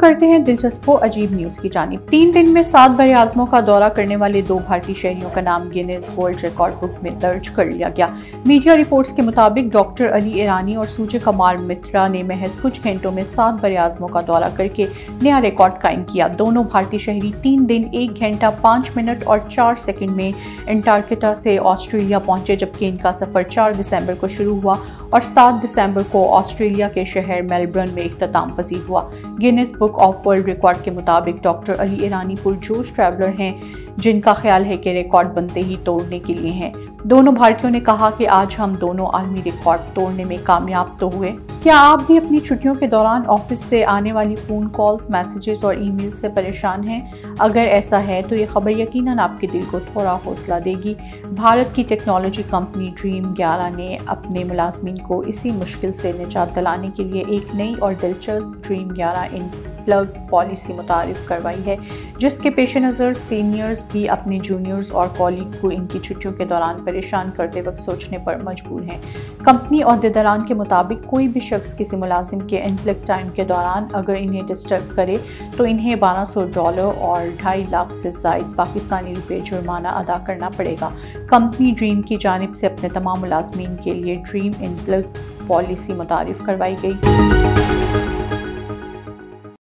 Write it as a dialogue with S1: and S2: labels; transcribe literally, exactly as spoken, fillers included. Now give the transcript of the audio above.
S1: करते हैं दिलचस्प व अजीब न्यूज की जानिब। तीन दिन में सात बरे आजमों का दौरा करने वाले दो भारतीय शहरियों का नाम गिनीज वर्ल्ड रिकॉर्ड बुक में दर्ज कर लिया गया। मीडिया रिपोर्ट्स के मुताबिक डॉक्टर अली ईरानी और सूर्य कुमार मित्रा ने महज कुछ घंटों में सात बरे आजमों का दौरा करके नया रिकॉर्ड कायम किया। दोनों भारतीय शहरी तीन दिन एक घंटा पाँच मिनट और चार सेकंड में एंटार्कटिका से ऑस्ट्रेलिया पहुंचे, जबकि इनका सफर चार दिसंबर को शुरू हुआ और सात दिसंबर को ऑस्ट्रेलिया के शहर मेलबर्न में इख्तिताम पजीर हुआ। Guinness book of world record के मुताबिक डॉक्टर अली ईरानी पुरजोश ट्रैवलर हैं, जिनका ख्याल है कि रिकॉर्ड बनते ही तोड़ने के लिए हैं। दोनों भारतीयों ने कहा कि आज हम दोनों आलमी रिकॉर्ड तोड़ने में कामयाब तो हुए। क्या आप भी अपनी छुट्टियों के दौरान ऑफिस से आने वाली फ़ोन कॉल्स, मैसेजेस और ईमेल से परेशान हैं? अगर ऐसा है तो ये खबर यकीनन आपके दिल को थोड़ा हौसला देगी। भारत की टेक्नोलॉजी कंपनी ड्रीम ग्यारह ने अपने मुलाजमीन को इसी मुश्किल से निजात दिलाने के लिए एक नई और दिलचस्प ड्रीम ग्यारह इन प्लग पॉलिसी मुतारिफ करवाई है, जिसके पेश नज़र सीनियर्स भी अपने जूनियर्स और कॉलीग को इनकी छुट्टियों के दौरान परेशान करते वक्त सोचने पर मजबूर हैं। कंपनी अहदेदारान के मुताबिक कोई भी शख्स किसी मुलाजिम के इनप्लग टाइम के दौरान अगर इन्हें डिस्टर्ब करे तो इन्हें बारह सौ डॉलर और ढाई लाख से ज़ायद पाकिस्तानी रुपये जुर्माना अदा करना पड़ेगा। कंपनी ड्रीम की जानिब से अपने तमाम मुलाजमीन के लिए ड्रीम इनप्लग पॉलिसी मुतारिफ करवाई गई।